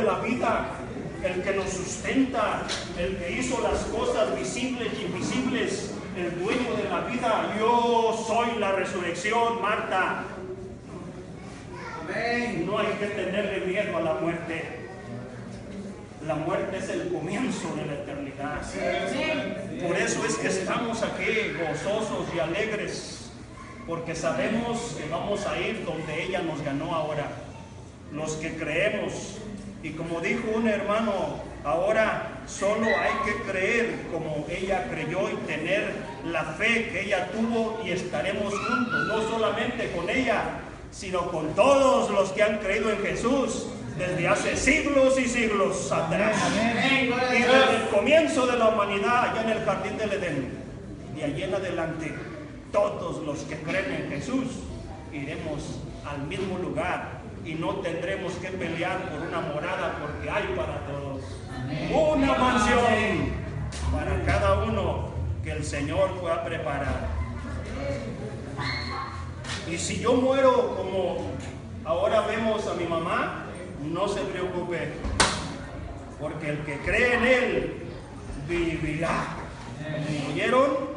de la vida, el que nos sustenta, el que hizo las cosas visibles y invisibles, el dueño de la vida. Yo soy la resurrección, Marta. Amén. No hay que tenerle miedo a la muerte. La muerte es el comienzo de la eternidad. Por eso es que estamos aquí gozosos y alegres, porque sabemos que vamos a ir donde ella nos ganó ahora. Los que creemos, y como dijo un hermano, ahora solo hay que creer como ella creyó y tener la fe que ella tuvo, y estaremos juntos, no solamente con ella, sino con todos los que han creído en Jesús desde hace siglos y siglos atrás. Amén. Y desde el comienzo de la humanidad, allá en el jardín del Edén, de allí en adelante, todos los que creen en Jesús iremos al mismo lugar y no tendremos que pelear por una morada, porque hay para todos. Amén. Una mansión para cada uno que el Señor fue a preparar. Y si yo muero como ahora vemos a mi mamá, no se preocupe, porque el que cree en Él vivirá. ¿Me oyeron?